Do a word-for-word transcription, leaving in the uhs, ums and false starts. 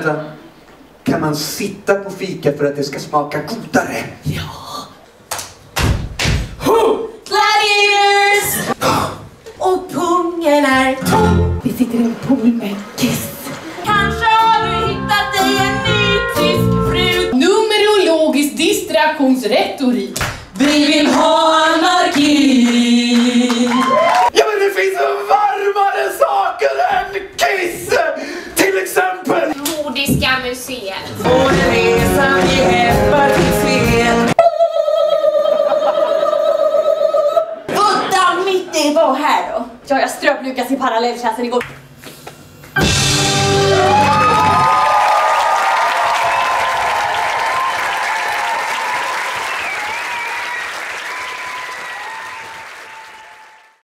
Vänta. Kan man sitta på fika för att det ska smaka godare? Ja. Gladiators! Och pungen är tom. Vi sitter i en pool med kiss. Kanske har du hittat dig en ny tysk fru. Numerologisk distraktionsretorik. Vi vill ha anarki. Ja, men det finns varmare saker än kiss! Till exempel Nordiska museet. Och resan i hepatitet. Udda mitt det var här då. Ja, jag ströp Lukas i parallellklassen igår.